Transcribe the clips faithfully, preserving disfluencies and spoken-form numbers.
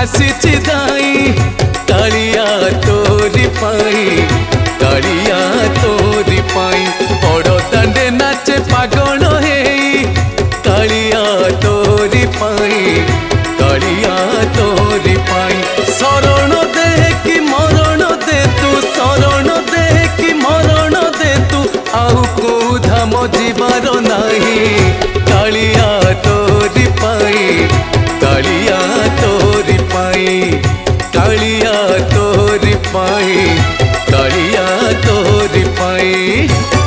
आसीची दाई कालिया तोरी पाई कालिया तोरी पाई बड़ दांडे नाचे पागल हे कालिया तोरी पाई कालिया तोरी पाई शरण दे कि मरण दे तू शरण दे कि मरण दे तू आउ को धाम जीवार नाही कालिया तोरी पाई कालिया तोरी पाई कालिया तोरी पाई कालिया तोरी पाई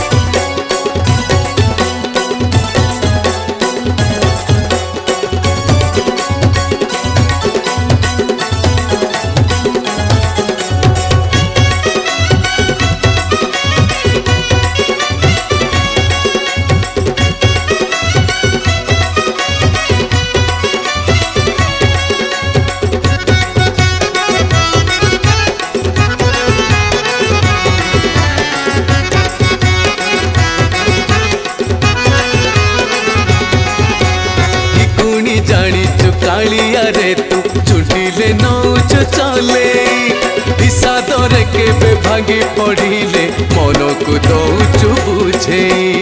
जानीचु कालिया रे तू छुटिले नौच चले विषादरे केबे भागी पड़िले मन को दौचु बुझे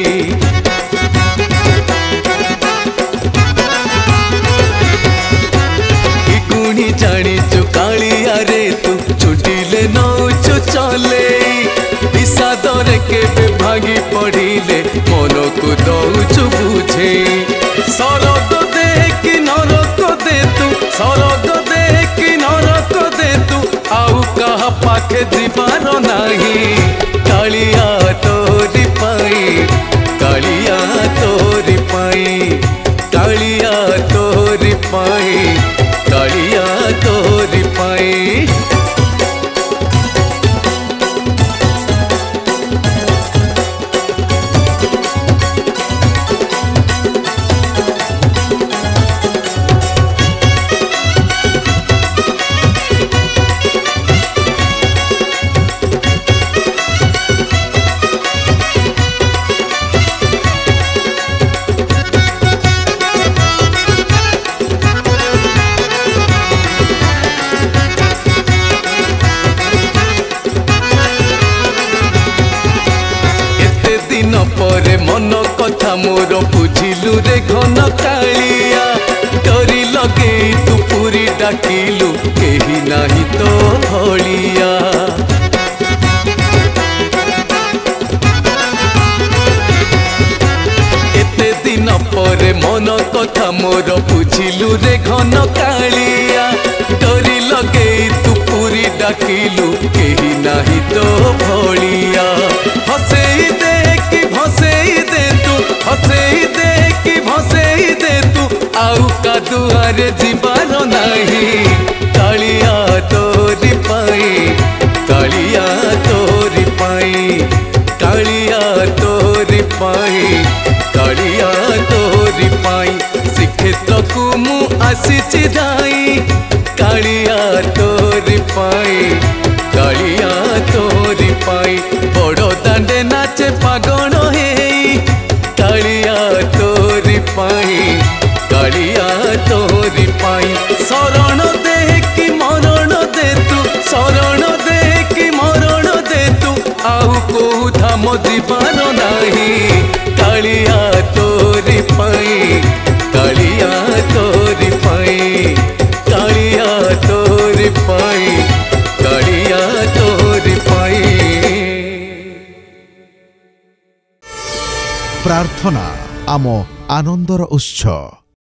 गुणी जानीचु कालिया रे तू छुटिले नौच चले विषादरे केबे भागी पड़िले मन को दौचु बुझे सरग दे कि नरक दे तू सरग दे कि नरक दे तू आउ कहा पाखे जीवार नाही कालिया तोरी पाई कालिया तोरी पाई कालिया तोरी पाई कालिया तोरी पाई परे मन कथा मोर बुझिलु रे घन कालिया डरी लगे तू पूरी डाकिलु केही नाही तो भलिया एते दिन परे मन कथा मोर बुझिलु रे घन कालिया डरी लगे तू पूरी डाकिलु केही नाही तो भलिया हसेई दे भसेई दे तू हसेई दे कि भसेई दे तू आउ का दुआरे जीवार नाही कालिया तोरी पाई कालिया तोरी पाई कालिया तोरी पाई कालिया तोरी पाई श्रीक्षेत्र को मु आसीची दाई कालिया तोरी पाई कालिया तोरी पाई बड़ दांडे नाचे पागल हे कालिया तोरी पाई कालिया तोरी पाई शरण दे कि मरण दे तू शरण दे कि मरण दे तू आउ को धाम जीवार नाही कालिया तोरी पाई कालिया तोरी पाई कालिया तोरी पाई कालिया तोरी पाई प्रार्थना आम आनंदर उत्सव।